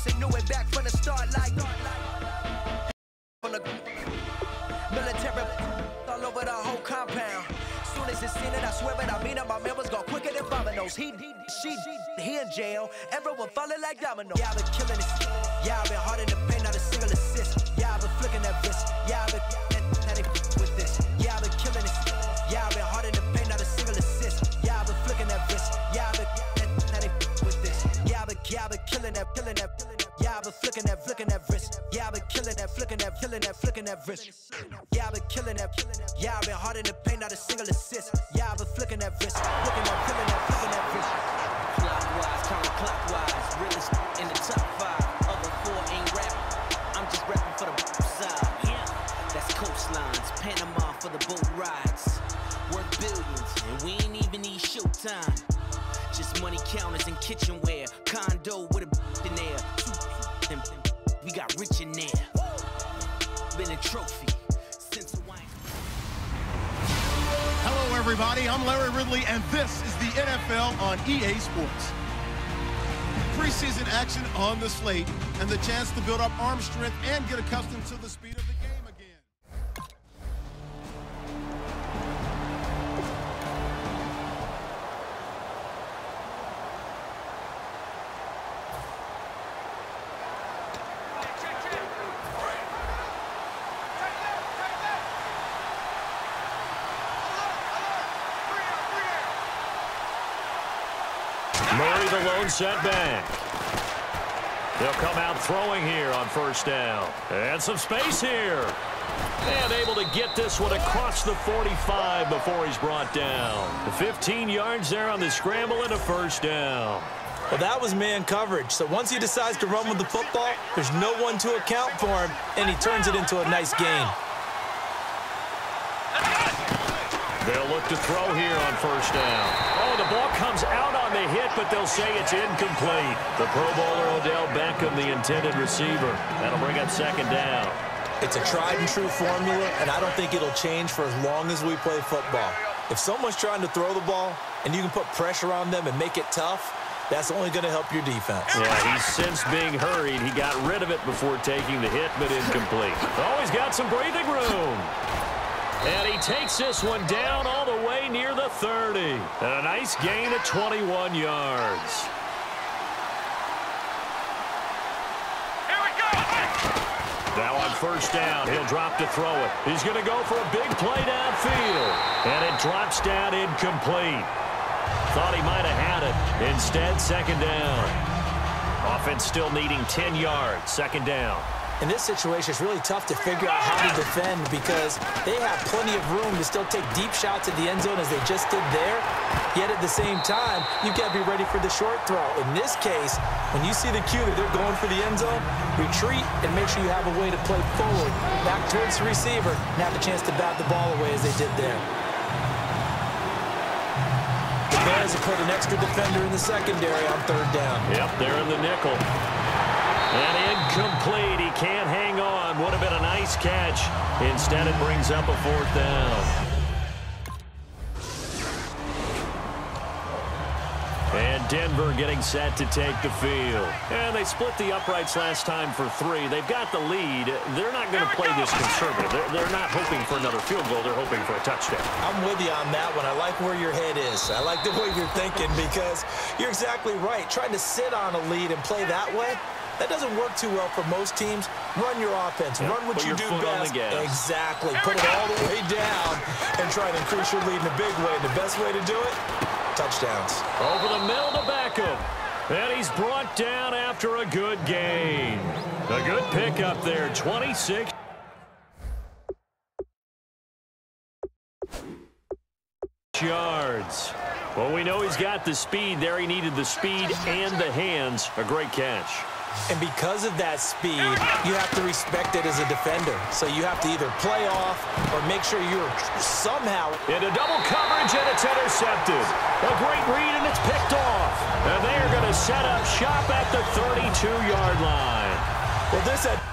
and knew it back from the start like from the military all over the whole compound. Soon as it's seen it, I swear it, I mean it, my members go quicker than dominoes. He in jail, everyone falling like dominoes. Yeah, I've been killing this. Yeah, I've been hard in the paint, not a single assist. Yeah, I've been flicking that wrist. Yeah, I've been with this. Yeah, I've been killing this. Yeah, I've been hard in the paint, not a single assist. Yeah, I've been flicking that wrist. Yeah, I've been with this. Yeah, I've been killing that. Yeah, I've been flicking that wrist. Yeah, I've been killing that, flicking that wrist. Yeah, I've been killing that. Yeah, I've been hard in the paint, not a single assist. Yeah, I've been flicking that wrist, flicking that wrist. Clockwise, counterclockwise, realest in the top 5. Other 4 ain't rapping. I'm just rapping for the side. Yeah, that's coastlines, Panama for the boat rides. Worth billions, and we ain't even need showtime. Just money counters and kitchenware. Condo with a in there. We got rich in there. Been a trophy since a wine. Hello, everybody. I'm Larry Ridley, and this is the NFL on EA Sports. Preseason action on the slate, and the chance to build up arm strength and get accustomed to the speed of the game again. Murray the lone setback. They'll come out throwing here on first down. And some space here. And able to get this one across the 45 before he's brought down. The 15 yards there on the scramble and a first down. Well, that was man coverage. So once he decides to run with the football, there's no one to account for him, and he turns it into a nice gain. They'll look to throw here on first down. Oh, the ball comes out on the hit, but they'll say it's incomplete. The Pro Bowler Odell Beckham, the intended receiver. That'll bring up second down. It's a tried-and-true formula, and I don't think it'll change for as long as we play football. If someone's trying to throw the ball, and you can put pressure on them and make it tough, that's only going to help your defense. Yeah, he's since being hurried. He got rid of it before taking the hit, but incomplete. Oh, he's got some breathing room. And he takes this one down all the way near the 30. And a nice gain of 21 yards. Here we go! Now on first down, he'll drop to throw it. He's going to go for a big play downfield. And it drops down incomplete. Thought he might have had it. Instead, second down. Offense still needing 10 yards. Second down. In this situation, it's really tough to figure out how to defend because they have plenty of room to still take deep shots at the end zone as they just did there. Yet at the same time, you've got to be ready for the short throw. In this case, when you see the cue that they're going for the end zone, retreat and make sure you have a way to play forward, back towards the receiver, and have a chance to bat the ball away as they did there. The Bears have put an extra defender in the secondary on third down. Yep, they're in the nickel. And incomplete. He can't hang on. Would have been a nice catch. Instead, it brings up a fourth down. And Denver getting set to take the field. And they split the uprights last time for 3. They've got the lead. They're not going to play this conservative. They're not hoping for another field goal. They're hoping for a touchdown. I'm with you on that one. I like where your head is. I like the way you're thinking because you're exactly right. Trying to sit on a lead and play that way, that doesn't work too well for most teams. Run your offense. Run what you do best. Exactly. Put it all the way down and try to increase your lead in a big way. The best way to do it, touchdowns. Over the middle to Beckham. And he's brought down after a good gain. A good pickup there. 26 yards. Well, we know he's got the speed there. He needed the speed and the hands. A great catch. And because of that speed, you have to respect it as a defender. So you have to either play off or make sure you're somehow into double coverage, and it's intercepted. A great read, and it's picked off. And they are going to set up shop at the 32-yard line. Well, this had